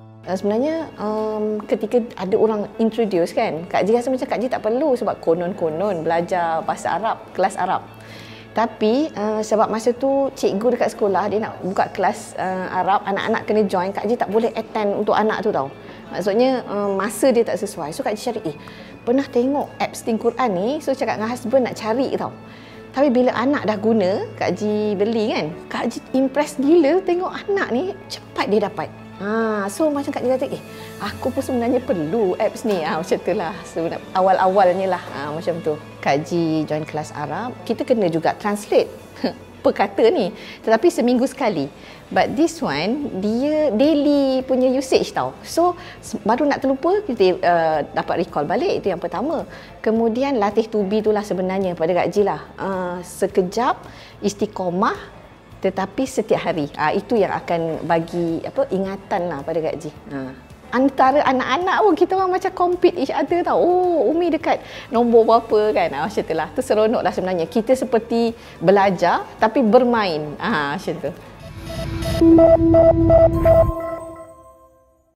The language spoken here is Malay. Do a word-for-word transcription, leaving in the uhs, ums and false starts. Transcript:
Uh, sebenarnya um, ketika ada orang introduce kan, Kak Ji rasa macam Kak Ji tak perlu sebab konon-konon belajar bahasa Arab, kelas Arab. Tapi uh, sebab masa tu cikgu dekat sekolah dia nak buka kelas uh, Arab, anak-anak kena join, Kak Ji tak boleh attend untuk anak tu tau. Maksudnya uh, masa dia tak sesuai. So Kak Ji cari, eh pernah tengok apps Think Quran ni, so cakap dengan husband nak cari tau. Tapi bila anak dah guna, Kak Ji beli kan, Kak Ji impress gila tengok anak ni cepat dia dapat. Ha, so macam Kak Ji kata, eh aku pun sebenarnya perlu apps ni. Ha, macam tu lah, awal-awalnya lah. Ha, macam tu. Kak Ji join kelas Arab, kita kena juga translate perkata ni. Tetapi seminggu sekali. But this one, dia daily punya usage tau. So, baru nak terlupa, kita uh, dapat recall balik. Itu yang pertama. Kemudian, latih to be tu lah sebenarnya pada Kak Ji lah. Uh, sekejap, istiqomah, tetapi setiap hari. Ha, itu yang akan bagi apa ingatan lah pada Kak Ji. Ha. Antara anak-anak pun kita orang macam compete each other tau. Oh, Umi dekat nombor berapa kan. Ha, macam tu lah. Tu seronok lah sebenarnya. Kita seperti belajar tapi bermain. Ha, macam tu.